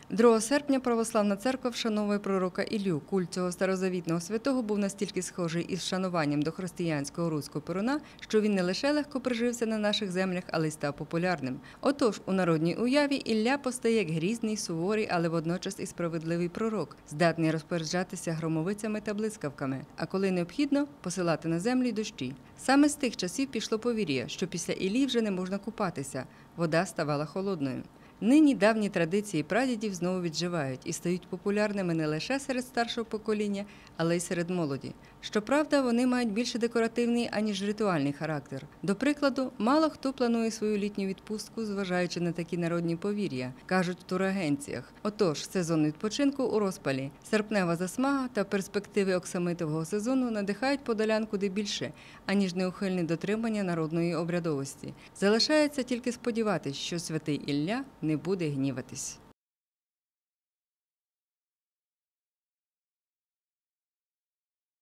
2 серпня православна церква вшановує пророка Іллю. Культ цього старозавітного святого був настільки схожий із вшануванням до християнського руського Перуна, що він не лише легко прижився на наших землях, але й став популярним. Отож, у народній уяві Ілля постає як грізний, суворий, але водночас і справедливий пророк, здатний розпоряджатися громовицями та блискавками, а коли необхідно, посилати на землю й дощі. Саме з тих часів пішло повір'я, що після Іллі вже не можна купатися, вода ставала холодною. Нині давні традиції прадідів знову відживають і стають популярними не лише серед старшого покоління, але й серед молоді. Щоправда, вони мають більше декоративний, аніж ритуальний характер. До прикладу, мало хто планує свою літню відпустку, зважаючи на такі народні повір'я, кажуть в турагенціях. Отож, сезон відпочинку у розпалі. Серпнева засмага та перспективи оксамитового сезону надихають подолян куди більше, аніж неухильне дотримання народної обрядовості. Залишається тільки сподіватись, що святий Ілля не буде гніватись.